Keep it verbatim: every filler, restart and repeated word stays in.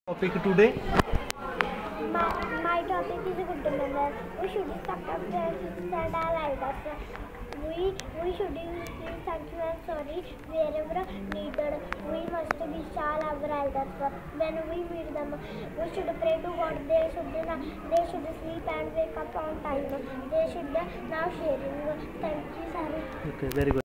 Topic today. My, my topic is good manner. We should stop up and our elders. We we should use thank you and sorry wherever needed. We must be all our elders. When we meet them, we should pray to God. They should not, they should sleep and wake up on time. They should now sharing. Thank you, sir. Okay, very good.